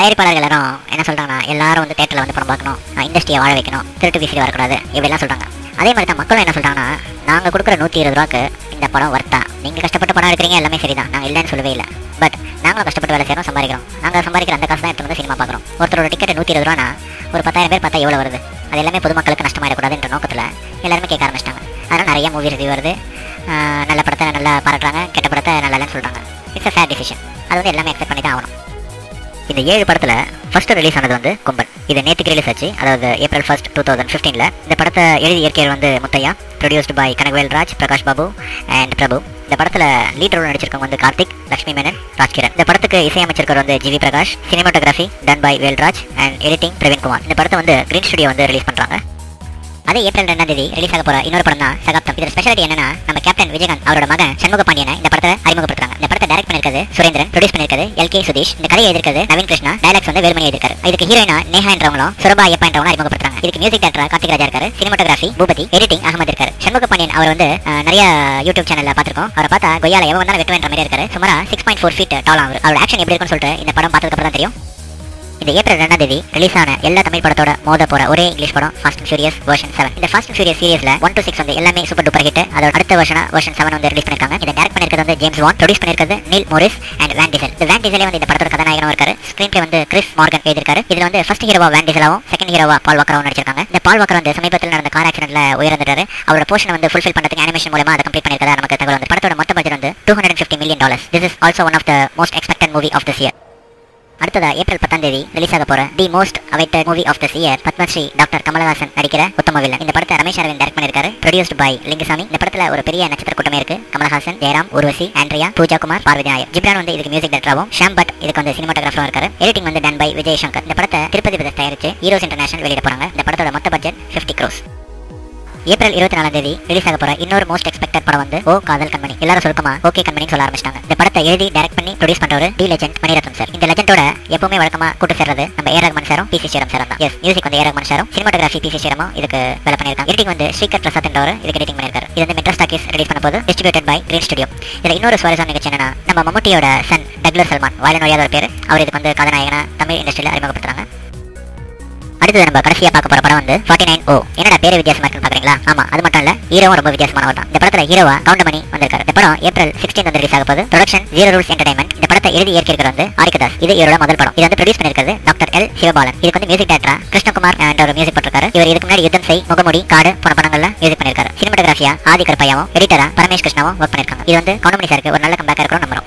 தயாரிப்பாளர்கள் எல்லாரும் என்ன சொல்றாங்கன்னா, எல்லாரும் வந்து தேட்டரில் வந்து படம் பார்க்கணும், இண்டஸ்ட்ரியை வாழ வைக்கணும், திருட்டு விசிறி வரக்கூடாது, இப்படிலாம் சொல்றாங்க. அதே மாதிரி தான் மக்களும் என்ன சொல்றாங்கன்னா, நாங்கள் கொடுக்குற 120 ரூபாய்க்கு இந்த படம் வர்த்தா, நீங்கள் கஷ்டப்பட்டு படம் எடுக்கிறீங்க, எல்லாமே சரிதான், நாங்கள் இல்லைன்னு சொல்லவே இல்லை. பட் நாங்களும் கஷ்டப்பட்டு வேலை செய்கிறோம், சம்பாதிக்கிறோம். நாங்கள் சம்பாதிக்கிற அந்த காசு தான் எடுத்து வந்து சினிமா பார்க்குறோம். ஒருத்தரோட டிக்கெட் 120 ரூபானா ஒரு 10,000 பேர் பார்த்தா எவ்வளோ வருது? அது எல்லாமே பொதுமக்களுக்கு நஷ்டமாயிடக்கூடாதுன்ற நோக்கத்தில் எல்லாருமே கேட்க ஆரம்பிச்சிட்டாங்க. அதனால் நிறைய மூவி ரிவ்யூ வருது. நல்ல படத்தை நல்லா பாராட்டுறாங்க, கெட்ட படத்தை நல்லா இல்லைன்னு சொல்கிறாங்க. It's a fair decision. அது வந்து எல்லாமே அக்செப்ட் பண்ணி தான் ஆகணும். இந்த 7 படத்தில் ஃபர்ஸ்ட் ரிலீஸ் ஆனது வந்து கொம்பன். இது நேற்றுக்கு ரிலீஸ் ஆச்சு, அதாவது April 1, 2015. இந்த படத்தை எழுதி இயற்கையர் வந்து Muthaiya, produced by Kanagavel Raj, Prakash Babu and Prabhu. இந்த படத்தில் லீட் ரோல் நடிச்சிருக்கவங்க வந்து கார்த்திக், லக்ஷ்மி மேனன், ராஜ்கிரண். இந்த படத்துக்கு இசையமைச்சிருக்கிற வந்து GV Prakash, cinematography done by Velraj and editing Praveenkumar. இந்த படத்தை வந்து கிரீன் ஸ்டுடியோ வந்து ரிலீஸ் பண்ணுறாங்க. அதே April 2 ரிலீஸ் ஆக போகிற இன்னொரு படம் தான் சகாப்தம். இதோட ஸ்பெஷாலிட்டி என்னன்னா, நம்ம கேப்டன் விஜயகாந்த் அவரோட மகன் சண்முக பாண்டியனை இந்த படத்தை அறிமுகப்படுத்துறாங்க. இந்த படத்தை டைரக்ட் பண்ணிருக்கிறது சுரேந்திரன், ப்ரொடியூஸ் பண்ணிருக்கிறது LK சுதீஷ். இந்த கதையை எழுதிருக்கிறது நவீன் கிருஷ்ணா, டைலாக்ஸ் வந்து வேலுமணி எழுதிருக்காரு. இதுக்கு ஹீரோயினா நேஹா என்றவங்களும் சுரபா ஐயப்பா என்றவங்களும் அறிமுகப்படுத்துறாங்க. இதுக்கு மியூசிக் டைரக்டர் கார்த்திக் ராஜா இருக்காரு, சினிமாட்டோகிராஃபி பூபதி, எடிட்டிங் அகமது இருக்காரு. சண்முக பாண்டியன் அவர் வந்து நிறைய யூடியூப் சேனல்ல பார்த்திருக்கோம். அவரை பார்த்தா கொய்யால எவன் வந்தாலும் வெட்டுவேன்ற மாதிரி இருக்காரு. சுமாரா 6.4 feet டால். அவரோட ஆக்ஷன் எப்படி இருக்குன்னு சொல்லிட்டு இந்த படம் பார்த்ததுக்கு அப்புறம் தான் தெரியும். இந்த April 2 ரிலீஸ் ஆன எல்லா தமிழ் படத்தோட மோத போற ஒரே இங்கிலீஷ் படம் ஃபாஸ்ட் அண்ட் ஃபியூரியஸ் வெர்ஷன் 7. இந்த ஃபாஸ்ட் அண்ட் ஃபியூரியஸ் சீரிஸ்ல 1 to 6 வந்து எல்லாமே சூப்பர் டூப்பர் ஹிட். அதோட அடுத்த வெர்ஷன் 7 வந்து ரிலீஸ் பண்ணிருக்காங்க. இதை டைரக்ட் பண்ணிருக்கிறது வந்து ஜேம்ஸ் வான், ப்ரொடியூஸ் பண்ணிருக்கிறது Neal Moritz and Vin Diesel. இந்த வேன் டீசலே வந்து இந்த படத்தோட கதாநாயகனும் இருக்காரு. ஸ்கிரீன் பிளே வந்து கிறிஸ் மார்கன் எழுதிருக்காரு. இதுல வந்து ஃபர்ஸ்ட் ஹீரோவா வேன் டீசலாவும் செகண்ட் ஹீரோவா பால் வாக்கராவும் நடிச்சிருக்காங்க. இந்த பால் வாக்கர் வந்து சமீபத்தில் நடந்த கார் ஆக்சிடென்ட்ல உயிரிழந்துட்டாரு. அவரோட போர்ஷனை வந்து ஃபுல்ஃபில் பண்றதுக்கு அனிமேஷன் மூலமா அதை கம்ப்ளீட் பண்ணிருக்கதா நமக்கு தகவல் வந்து. படத்தோட மொத்த பட்ஜெட் வந்து $250 million. This is also one of the most expected movie of this year. அடுத்ததா April 10 ரிலீஸ் ஆக போற the most awaited movie of this year Padmashri doctor Kamal Haasan நடிக்கிற உத்தம வில்லன். இந்த படத்தை ரமேஷ் அரவிந்த் டைரக்ட் பண்ணிருக்காரு, ப்ரொடியூஸ்டு பை லிங்குசாமி. இந்த படத்துல ஒரு பெரிய நட்சத்திர கூட்டமே இருக்கு. கமலஹாசன், ஜெயராம், ஊர்வசி, ஆண்ட்ரியா, பூஜா குமார், பார்வதி நாயர். ஜிப்ரான் வந்து இதுக்கு மியூசிக் டைரக்டராகவும், ஷாம் பட் இதுக்கு வந்து சினிமாட்டோகிராஃபரும் இருக்காரு. எடிட்டிங் வந்து டன் பை விஜய் சங்கர். இந்த படத்தை திருப்பதி பிரதர்ஸ் தயாரிச்சு ஹீரோஸ் இன்டர்நேஷனல் வெளியிட போறாங்க. இந்த படத்தோட மொத்த பட்ஜெட் 50 crores. April 24 ரிலீஸ் ஆக போற இன்னொரு மோஸ்ட் எக்ஸ்பெக்டட் படம் வந்து ஓ காதல் கண்மணி. எல்லாரும் சுருக்கமா ஓகே கண்மணின்னு சொல்ல ஆரம்பிச்சிட்டாங்க. இந்த படத்தை எழுதி டைரக்ட் பண்ணி ப்ரொடியூஸ் பண்றவர் டி லெஜெண்ட் மணிரத்னம் சார். இந்த லெஜெண்டோட எப்பவுமே வழக்கமா கூட்டு சேர்றது நம்ம ஏ ரஹ்மான் சாரும் பி சி ஸ்ரீராம் சாரும் தான். எஸ், மியூசிக் வந்து ஏ ரஹ்மான் சாரும், சினிமாட்டோகிராஃபி பி சி ஸ்ரீராமும் இதுக்கு வேலை பண்ணிருக்காங்க. எடிட்டிங் வந்து ஸ்ரீகர் பிரசாத் என்றவர் இதுக்கு எடிட்டிங் பண்ணிருக்காரு. இது வந்து மெட்ராஸ் டாக்கீஸ் ரிலீஸ் பண்ண போது டிஸ்ட்ரிபியூட்டட் பை கிரீன் ஸ்டுடியோ. இதுல இன்னொரு சுவாரஸ்யமான நிகழ்ச்சி என்னன்னா, நம்ம மம்முட்டியோட சன் டக்ளஸ் சல்மான், வாயில நோயாத ஒரு பேரு, அவர் இதுக்கு வந்து கதாநாயகனா தமிழ் இண்டஸ்ட்ரியில அறிமுகப்படுத்துறாங்க. அடுத்தது நம்ம கடைசியா பார்க்க போற படம் வந்து 49O. என்னடா பேரு வித்தியாசமா இருக்குன்னு பாக்குறீங்களா? ஆமா, அது மட்டும் இல்ல, ஹீரோவும் ரொம்ப வித்தியாசமானவர் தான். இந்த படத்துல ஹீரோவா கவுண்டமணி வந்திருக்காரு. இந்த படம் April 16 வந்து ரிலீஸ் ஆக போகுது. Production zero rules entertainment. இந்த படத்தை எழுதி இயக்கியிருக்கிறது வந்து ஆரிகதாஸ். இது இவரோட முதல் படம். இது வந்து ப்ரொடியூஸ் பண்ணிருக்கிறது டாக்டர் எல் சிவபாலன். இதுக்கு வந்து மியூசிக் டைரக்டரா கிருஷ்ணகுமார் என்ற ஒரு மியூசிக் போட்டிருக்காரு. இவர் இதுக்கு முன்னாடி யுத்தம் செய், முகமுடி, காடு போன படங்கள்ல மியூசிக் பண்ணிருக்காரு. சினிமாட்டோகிராஃபியா ஆதி கருப்பையாவும், எடிட்டரா பரமேஷ் கிருஷ்ணாவும் ஒர்க் பண்ணிருக்காங்க. இது வந்து கவுண்டமணி சாருக்கு ஒரு நல்ல கம்பேக்கா இருக்கணும் நம்புறோம்.